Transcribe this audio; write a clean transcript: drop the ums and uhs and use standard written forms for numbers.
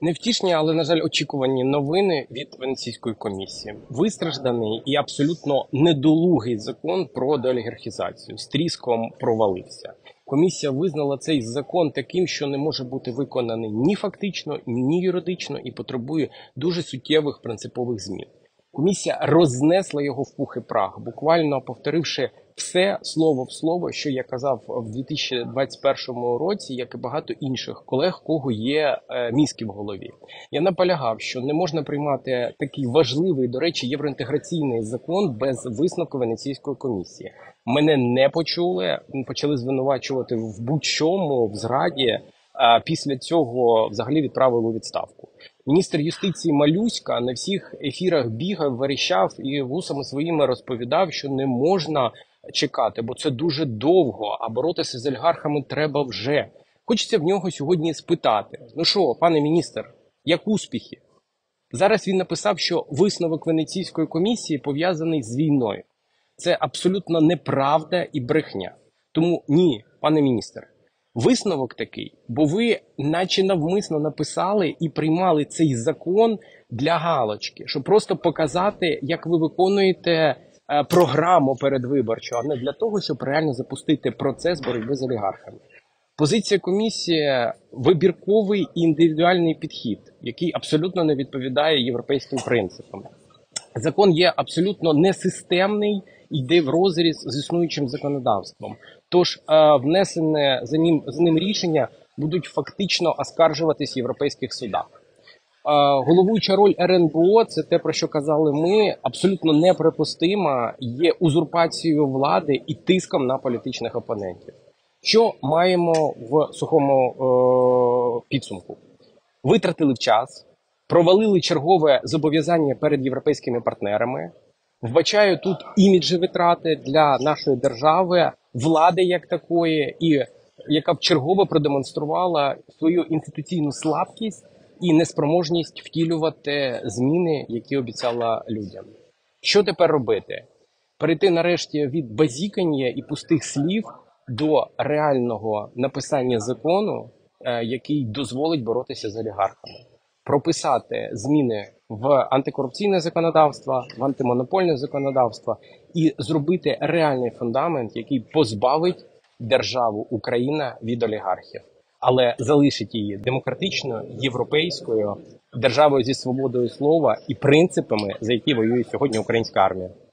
Невтішні, але, на жаль, очікувані новини від Венеційської комісії. Вистражданий і абсолютно недолугий закон про деолігархізацію з тріском провалився. Комісія визнала цей закон таким, що не може бути виконаний ні фактично, ні юридично і потребує дуже суттєвих принципових змін. Комісія рознесла його в пух і прах, буквально повторивши все слово в слово, що я казав в 2021 році, як і багато інших колег, кого є мізки в голові. Я наполягав, що не можна приймати такий важливий, до речі, євроінтеграційний закон без висновку Венеційської комісії. Мене не почули, почали звинувачувати в будь-чому, в зраді, а після цього взагалі відправили у відставку. Міністр юстиції Малюська на всіх ефірах бігав, верещав і вусами своїми розповідав, що не можна чекати, бо це дуже довго, а боротися з олігархами треба вже. Хочеться в нього сьогодні спитати: ну що, пане міністр, як успіхи? Зараз він написав, що висновок Венеційської комісії пов'язаний з війною. Це абсолютно неправда і брехня. Тому ні, пане міністр, висновок такий, бо ви наче навмисно написали і приймали цей закон для галочки, щоб просто показати, як ви виконуєте програму передвиборчу, а не для того, щоб реально запустити процес боротьби з олігархами. Позиція комісії – вибірковий і індивідуальний підхід, який абсолютно не відповідає європейським принципам. Закон є абсолютно несистемний, йде в розріз з існуючим законодавством. Тож внесене з ним рішення будуть фактично оскаржуватись в європейських судах. Головуюча роль РНБО – це те, про що казали ми, абсолютно неприпустима, є узурпацією влади і тиском на політичних опонентів. Що маємо в сухому підсумку? Витратили в час, провалили чергове зобов'язання перед європейськими партнерами, вбачаю тут іміджі витрати для нашої держави, влади як такої, і яка вчергово продемонструвала свою інституційну слабкість і неспроможність втілювати зміни, які обіцяла людям. Що тепер робити? Перейти нарешті від базікання і пустих слів до реального написання закону, який дозволить боротися з олігархами. Прописати зміни в антикорупційне законодавство, в антимонопольне законодавство і зробити реальний фундамент, який позбавить державу Україна від олігархів, але залишить її демократичною, європейською державою зі свободою слова і принципами, за які воює сьогодні українська армія.